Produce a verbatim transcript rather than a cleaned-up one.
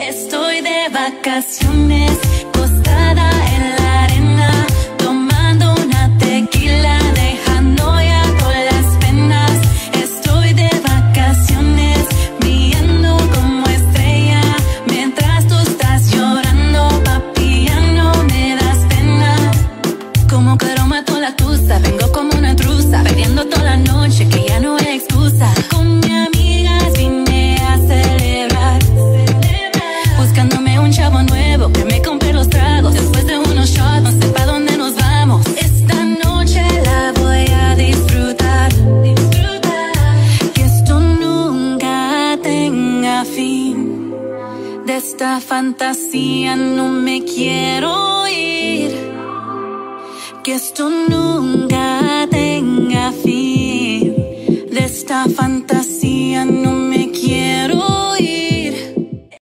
Estoy de vacaciones, acostada en la arena, tomando una tequila, dejando ya todas las penas. Estoy de vacaciones, brillando como estrella, mientras tú estás llorando, papi, ya no me das pena. Como que lo mató la tusa, vengo como una truza, bebiendo toda la noche, que ya no hay excusa. Con mi amigas vine a celebrar, buscándome un chavo nuevo que me compre los tragos. Después de unos shots, no sé pa' dónde nos vamos. Esta noche la voy a disfrutar, disfrutar. Que esto nunca tenga fin. De esta fantasía no me quiero ir. Que esto nunca tenga fin. De esta fantasía no me